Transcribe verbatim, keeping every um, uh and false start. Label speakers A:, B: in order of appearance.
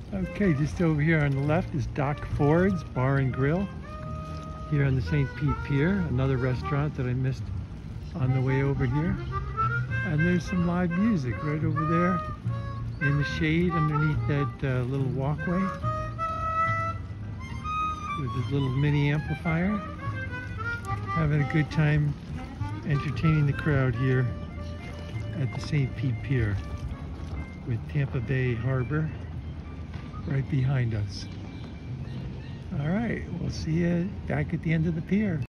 A: Okay, just over here on the left is Doc Ford's Bar and Grill here on the Saint Pete Pier, another restaurant that I missed on the way over here. And there's some live music right over there in the shade underneath that uh, little walkway with this little mini amplifier. Having a good time entertaining the crowd here at the Saint Pete Pier with Tampa Bay Harbor right behind us. All right, we'll see you back at the end of the pier.